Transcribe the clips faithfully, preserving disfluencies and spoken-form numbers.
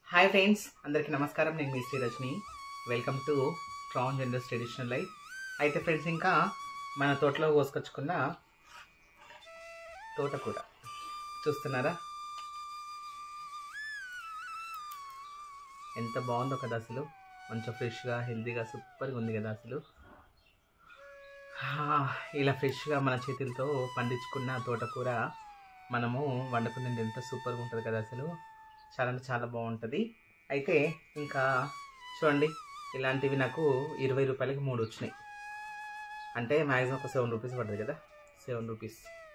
Hi friends, అందరికీ నమస్కారం. నేను మీ Shri Rajani. Welcome to transgenders traditional life. అయితే ఫ్రెండ్స్, ఇంకా మన తోటలో కోసుకొచ్చుకున్న తోటకూర చూస్తున్నారా? ఎంత బాగుందో కదా అసలు. మంచిగా ఫ్రెష్గా హెల్తీగా సూపర్గా ఉంది కదా అసలు. ఇలా ఫ్రెష్గా మన చేతులతో పండించుకున్న తోటకూర మనము వండుకునేది ఎంత సూపర్గా ఉంటుంది కదా అసలు. చాలా అంటే చాలా బాగుంటుంది. అయితే ఇంకా చూడండి, ఇలాంటివి నాకు ఇరవై రూపాయలకి మూడు వచ్చినాయి. అంటే మ్యాక్సిమం ఒక సెవెన్ రూపీస్ పడుతుంది కదా. సెవెన్ రూపీస్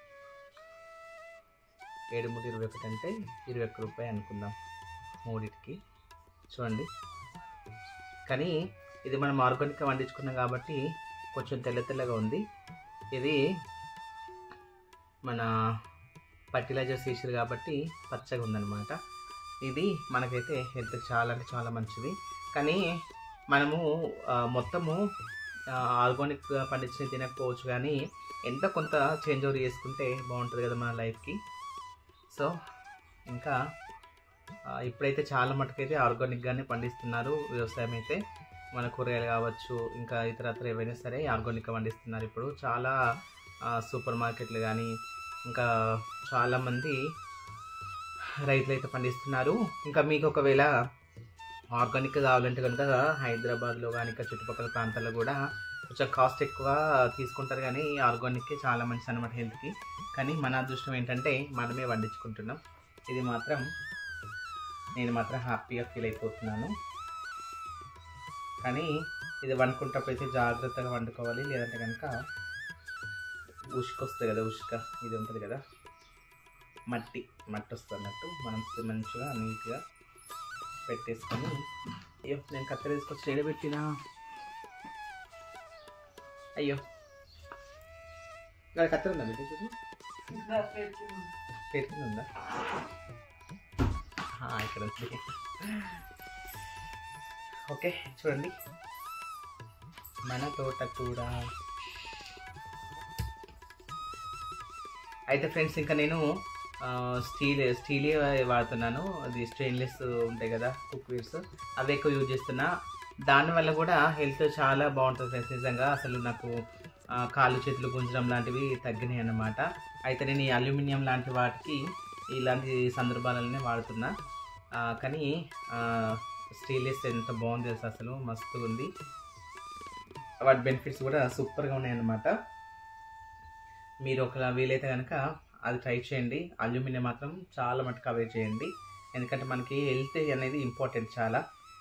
ఏడు మూడు ఇరవై ఒకటి అంటే ఇరవై ఒక్క రూపాయి అనుకుందాం మూడింటికి. చూడండి, కానీ ఇది మనం ఆర్గానిక్గా వండించుకున్నాం కాబట్టి కొంచెం తెల్ల తెల్లగా ఉంది. ఇది మన ఫర్టిలైజర్స్ వేసారు కాబట్టి పచ్చగా ఉందన్నమాట. ఇది మనకైతే హెల్త్కి చాలా అంటే చాలా మంచిది. కానీ మనము మొత్తము ఆర్గానిక్గా పండించిన తినకపోవచ్చు, కానీ ఎంత కొంత చేంజ్ ఓవర్ చేసుకుంటే బాగుంటుంది కదా మన లైఫ్కి. సో ఇంకా ఇప్పుడైతే చాలా మటుకైతే ఆర్గానిక్గానే పండిస్తున్నారు వ్యవసాయం అయితే. మన కూరగాయలు కావచ్చు, ఇంకా ఇతరత్ర ఏవైనా సరే ఆర్గానిక్గా పండిస్తున్నారు ఇప్పుడు. చాలా సూపర్ మార్కెట్లు కానీ ఇంకా చాలామంది రైతులు అయితే పండిస్తున్నారు. ఇంకా మీకు ఒకవేళ ఆర్గానిక్ కావాలంటే కనుక హైదరాబాద్లో కానీ ఇంకా చుట్టుపక్కల ప్రాంతాల్లో కూడా కొంచెం కాస్ట్ ఎక్కువ తీసుకుంటారు, కానీ ఆర్గానిక్ చాలా మంచిది అన్నమాట హెల్త్కి. కానీ మన అదృష్టం ఏంటంటే మనమే వండించుకుంటున్నాం. ఇది మాత్రం నేను మాత్రం హ్యాపీగా ఫీల్ అయిపోతున్నాను. కానీ ఇది వండుకుంటప్పుడు అయితే జాగ్రత్తగా వండుకోవాలి, లేదంటే కనుక ఉష్క వస్తుంది కదా. ఉష్క ఇది ఉంటుంది కదా, మట్టి మట్టి వస్తుంది అన్నట్టు. మనం మంచిగా నీట్గా పెట్టేసుకొని, అయ్యో నేను కత్తెర తీసుకొచ్చి ఎడబెట్టినా, అయ్యో ఇక్కడ కత్తెర ఉందా మీకు? చూడు పెట్టింది ఉందా? ఇక్కడ ఉంది. ఓకే చూడండి, మన తోటకూర అయితే ఫ్రెండ్స్, ఇంకా నేను స్టీల్ స్టీలే వాడుతున్నాను. అది స్టెయిన్లెస్ ఉంటాయి కదా కుక్వేర్స్, అవి ఎక్కువ యూజ్ చేస్తున్నా. దానివల్ల కూడా హెల్త్ చాలా బాగుంటుంది ఫ్రెండ్స్. నిజంగా అసలు నాకు కాళ్ళు చేతులు గుంజడం లాంటివి తగ్గినాయి అన్నమాట. అయితే నేను ఈ అల్యూమినియం లాంటి వాటికి ఇలాంటి సందర్భాలనే వాడుతున్నా. కానీ స్టీల్లెస్ ఎంత బాగుంది తెలుసు, అసలు మస్తుగా ఉంది. వాటి బెనిఫిట్స్ కూడా సూపర్గా ఉన్నాయి అన్నమాట. మీరు ఒకవేళ వీలైతే కనుక అది ట్రై చేయండి. అల్యూమినియం మాత్రం చాలా మటుకు అవాయిడ్ చేయండి, ఎందుకంటే మనకి హెల్త్ అనేది ఇంపార్టెంట్ చాలా.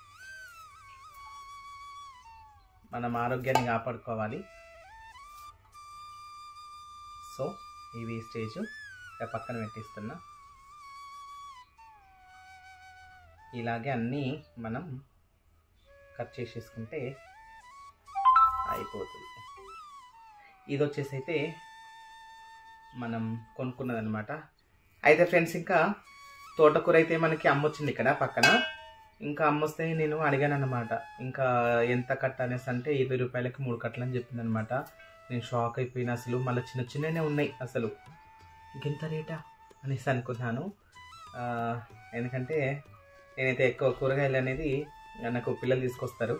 మనం ఆరోగ్యాన్ని కాపాడుకోవాలి. సో ఇవి స్టేజ్ పక్కన పెట్టిస్తున్నా. ఇలాగే అన్నీ మనం కట్ చేసేసుకుంటే అయిపోతుంది. ఇది వచ్చేసి అయితే మనం కొనుక్కున్నదనమాట. అయితే ఫ్రెండ్స్, ఇంకా తోటకూర అయితే మనకి అమ్మొచ్చింది ఇక్కడ పక్కన. ఇంకా అమ్మొస్తే నేను అడిగాను అన్నమాట, ఇంకా ఎంత కట్ట అనేసి. అంటే ఇరవై రూపాయలకి మూడు కట్టలు అని చెప్పింది అనమాట. నేను షాక్ అయిపోయినా అసలు. మళ్ళీ చిన్న చిన్ననే ఉన్నాయి అసలు. ఇంకెంత రేటా అనేసి అనుకున్నాను. ఎందుకంటే నేనైతే ఎక్కువ కూరగాయలు అనేది నాకు పిల్లలు తీసుకొస్తారు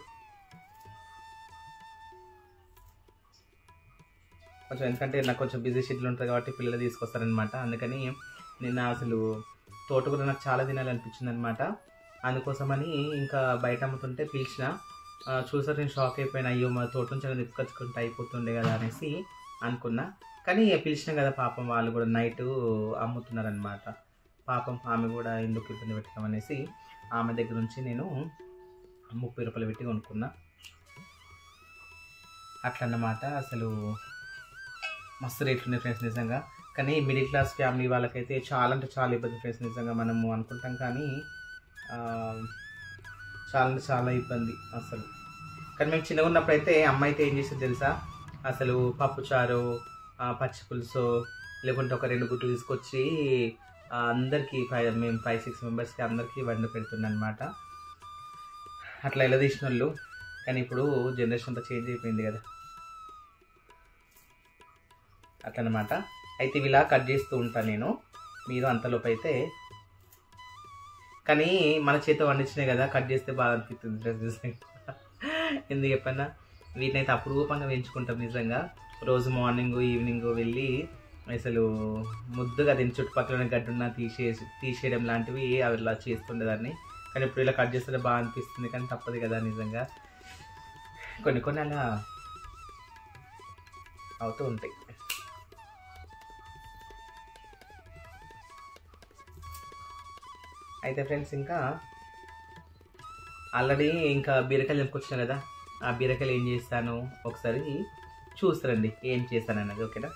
కొంచెం, ఎందుకంటే నాకు కొంచెం బిజీ షెడ్యూల్ ఉంటుంది కాబట్టి పిల్లలు తీసుకొస్తారనమాట. అందుకని నేను అసలు తోటకూర నాకు చాలా తినాలనిపించింది అనమాట. అందుకోసమని ఇంకా బయట అమ్ముతుంటే పిలిచిన, చూసారు నేను షాక్ అయిపోయినా. అయ్యో మా తోట నుంచి అలా తీసుకొచ్చుకుంటే అయిపోతుండే కదా అనేసి అనుకున్నా. కానీ పిలిచిన కదా పాపం, వాళ్ళు కూడా నైట్ అమ్ముతున్నారనమాట. పాపం ఆమె కూడా ఎందుకు ఇబ్బంది పెట్టడం అనేసి ఆమె దగ్గర నుంచి నేను ముప్పై రూపాయలు పెట్టి కొనుక్కున్నా. అట్లన్నమాట. అసలు మస్తు రేట్లు ఉన్నాయి ఫ్రెండ్స్ నిజంగా. కానీ మిడిల్ క్లాస్ ఫ్యామిలీ వాళ్ళకైతే చాలా అంటే చాలా ఇబ్బంది ఫ్రెండ్స్ నిజంగా. మనము అనుకుంటాం కానీ చాలా అంటే చాలా ఇబ్బంది అసలు. కానీ మేము చిన్నగా ఉన్నప్పుడు అయితే అమ్మ అయితే ఏం చేసేది తెలుసా, అసలు పప్పుచారు, పచ్చి పులుసు, లేకుంటే ఒక రెండు గుడ్లు తీసుకొచ్చి అందరికీ ఫైవ్ మేము ఫైవ్ సిక్స్ మెంబర్స్కి అందరికీ వండి పెడుతుంది అనమాట. అట్లా ఎలా తీసిన వాళ్ళు. కానీ ఇప్పుడు జనరేషన్ అంతా చేంజ్ అయిపోయింది కదా, అట్లనమాట. అయితే ఇవి ఇలా కట్ చేస్తూ ఉంటాను నేను. మీరు అంతలోపు అయితే కానీ మన చేత వండించినాయి కదా, కట్ చేస్తే బాగా అనిపిస్తుంది డ్రెస్ చూస్తే. ఎందుకు చెప్పన్నా, వీటిని అయితే అపురూపంగా పెంచుకుంటాం నిజంగా. రోజు మార్నింగ్ ఈవినింగ్ వెళ్ళి అసలు ముద్దుగా దీని చుట్టుపక్కల గడ్డున్న తీసేసి తీసేయడం లాంటివి అవి ఇలా చేస్తుండేదాన్ని. కానీ ఇప్పుడు ఇలా కట్ చేస్తే బాగా అనిపిస్తుంది, కానీ తప్పదు కదా నిజంగా. కొన్ని కొన్ని అలా అవుతూ ఉంటాయి. అయితే ఫ్రెండ్స్, ఇంకా ఆల్రెడీ ఇంకా బీరకాయలు తెంపుకొచ్చాను కదా, ఆ బీరకాయలు ఏం చేస్తాను ఒకసారి చూస్తారండి ఏం చేస్తాను అన్నది. ఓకేనా.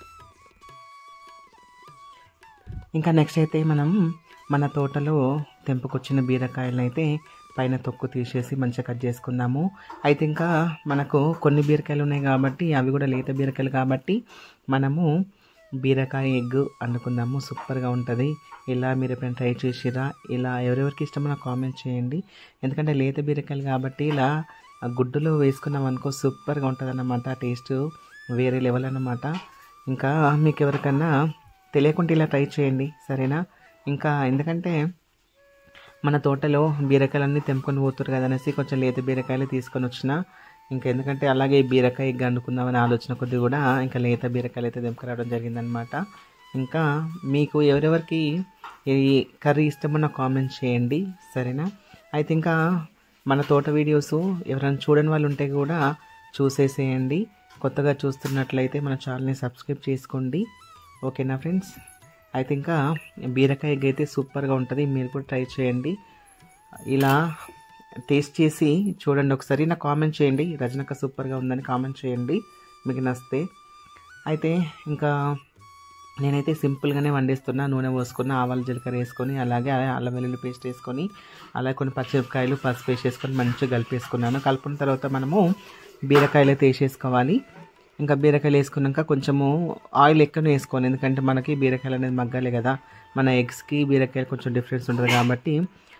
ఇంకా నెక్స్ట్ అయితే మనం మన తోటలో తెంపుకొచ్చిన బీరకాయలను అయితే పైన తొక్కు తీసేసి మంచిగా కట్ చేసుకుందాము. అయితే ఇంకా మనకు కొన్ని బీరకాయలు ఉన్నాయి కాబట్టి అవి కూడా లేత బీరకాయలు కాబట్టి మనము బీరకాయ ఎగ్ వండుకుందాము. సూపర్గా ఉంటుంది. ఇలా మీరు ఎప్పుడైనా ట్రై చేసిరా? ఇలా ఎవరెవరికి ఇష్టమో నాకు కామెంట్ చేయండి. ఎందుకంటే లేత బీరకాయలు కాబట్టి ఇలా గుడ్డులో వేసుకున్నాం అనుకో సూపర్గా ఉంటుంది అన్నమాట. టేస్ట్ వేరే లెవెల్ అన్నమాట. ఇంకా మీకు ఎవరికన్నా తెలియకుండా ఇలా ట్రై చేయండి, సరేనా? ఇంకా ఎందుకంటే మన తోటలో బీరకాయలన్నీ తెంపుకొని పోతారు కదా అనేసి కొంచెం లేత బీరకాయలు తీసుకొని వచ్చిన. ఇంకా ఎందుకంటే అలాగే బీరకాయ ఎగ్ వండుకుందామని ఆలోచన కొద్ది కూడా ఇంకా లేత బీరకాయలు అయితే తెంపుకురావడం జరిగిందనమాట. ఇంకా మీకు ఎవరెవరికి ఈ కర్రీ ఇష్టమో నాకు కామెంట్ చేయండి, సరేనా? అయితే ఇంకా మన తోట వీడియోస్ ఎవరైనా చూడని వాళ్ళు ఉంటే కూడా చూసేసేయండి. కొత్తగా చూస్తున్నట్లయితే మన ఛానల్ని సబ్స్క్రైబ్ చేసుకోండి, ఓకేనా ఫ్రెండ్స్? అయితే ఇంకా బీరకాయ ఎగ్ అయితే సూపర్గా ఉంటుంది, మీరు కూడా ట్రై చేయండి. ఇలా టేస్ట్ చేసి చూడండి ఒకసారి, నాకు కామెంట్ చేయండి. రజనక్క సూపర్గా ఉందని కామెంట్ చేయండి మీకు నచ్చితే. అయితే ఇంకా నేనైతే సింపుల్గానే వండేస్తున్నా. నూనె పోసుకున్న, ఆవాలు జీలకర్ర వేసుకొని, అలాగే అల్లం వెల్లుల్లి పేస్ట్ వేసుకొని, అలాగే కొన్ని పచ్చిమిరపకాయలు పసుపు వేసేసుకొని మంచిగా కలిపేసుకున్నాను. కలుపుకున్న తర్వాత మనము బీరకాయలు అయితే వేసేసుకోవాలి. ఇంకా బీరకాయలు వేసుకున్నాక కొంచెము ఆయిల్ ఎక్కువ వేసుకోవాలి, ఎందుకంటే మనకి బీరకాయలు అనేది మగ్గాలి కదా. మన ఎగ్స్కి బీరకాయలు కొంచెం డిఫరెన్స్ ఉంటుంది కాబట్టి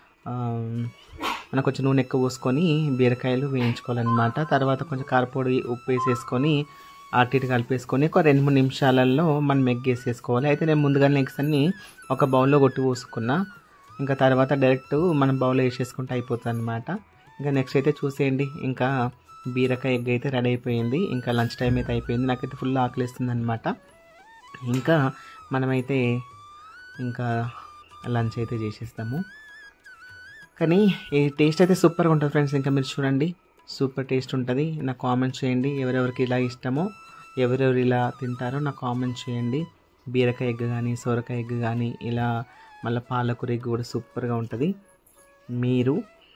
మనం కొంచెం నూనె ఎక్కువ పోసుకొని బీరకాయలు వేయించుకోవాలన్నమాట. తర్వాత కొంచెం కారపొడి ఉప్పు వేసేసుకొని అటు ఇటు కలిపేసుకొని ఒక రెండు మూడు నిమిషాలలో మనం ఎగ్ వేసేసుకోవాలి. అయితే నేను ముందుగానే ఎగ్స్ అన్ని ఒక బౌల్లో కొట్టి పోసుకున్నా. ఇంకా తర్వాత డైరెక్ట్ మనం బౌల్లో వేసేసుకుంటే అయిపోతుంది అనమాట. ఇంకా నెక్స్ట్ అయితే చూసేయండి, ఇంకా బీరకాయ ఎగ్ అయితే రెడీ అయిపోయింది. ఇంకా లంచ్ టైం అయితే అయిపోయింది. నాకైతే ఫుల్ ఆకలిస్తుంది అనమాట. ఇంకా మనమైతే ఇంకా లంచ్ అయితే చేసేస్తాము. కానీ ఈ టేస్ట్ అయితే సూపర్గా ఉంటుంది ఫ్రెండ్స్. ఇంకా మీరు చూడండి, సూపర్ టేస్ట్ ఉంటుంది. నాకు కామెంట్ చేయండి ఎవరెవరికి ఇలా ఇష్టమో, ఎవరెవరు ఇలా తింటారో నాకు కామెంట్ చేయండి. బీరకాయ ఎగ్ కానీ, సొరకాయ ఎగ్ కానీ, ఇలా మళ్ళీ పాలకూర ఎగ్ కూడా సూపర్గా ఉంటుంది. మీరు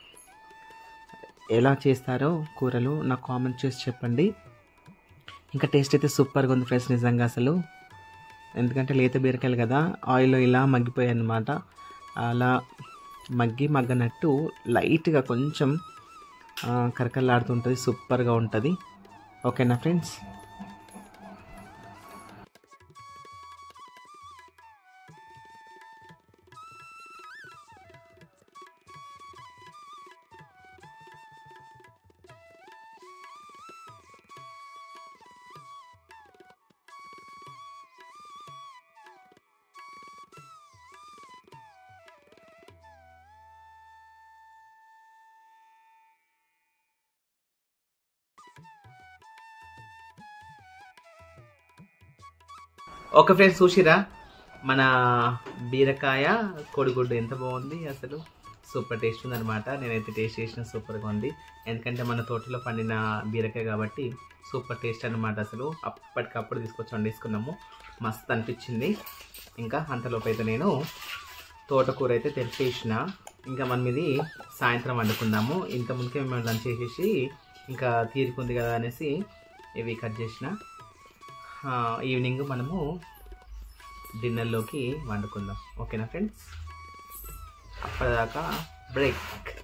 ఎలా చేస్తారో కూరలు నాకు కామెంట్ చేసి చెప్పండి. ఇంకా టేస్ట్ అయితే సూపర్గా ఉంది ఫ్రెండ్స్ నిజంగా అసలు. ఎందుకంటే లేత బీరకాయలు కదా, ఆయిల్లో ఇలా మగ్గిపోయాయి అన్నమాట. అలా మగ్గి మగ్గనట్టు లైట్గా కొంచెం కరకరలాడుతుంటుంది, సూపర్గా ఉంటుంది. ఓకేనా ఫ్రెండ్స్? ఓకే ఫ్రెండ్స్, చూసిరా మన బీరకాయ కోడిగుడ్డు ఎంత బాగుంది అసలు. సూపర్ టేస్ట్ ఉందనమాట. నేనైతే టేస్ట్ చేసిన సూపర్గా ఉంది, ఎందుకంటే మన తోటలో పండిన బీరకాయ కాబట్టి సూపర్ టేస్ట్ అనమాట. అసలు అప్పటికప్పుడు తీసుకొచ్చి వండేసుకున్నాము, మస్తు అనిపించింది. ఇంకా అంతలోపు అయితే నేను తోటకూర అయితే తెంపేసిన. ఇంకా మనం ఇది సాయంత్రం వండుకుందాము. ఇంత ముందుకే మేము లంచ్ చేసేసి ఇంకా తీరుకుంది కదా అనేసి ఇవి కట్ చేసిన. ఈవినింగ్ మనము డిన్నర్లోకి వండుకుందాం, ఓకేనా ఫ్రెండ్స్? అప్పటిదాకా బ్రేక్.